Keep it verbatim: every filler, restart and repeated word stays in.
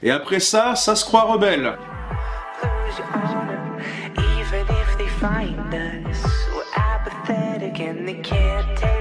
Et après ça, ça se croit rebelle. Lose your honor, even if they find us. We're apathetic and they can't take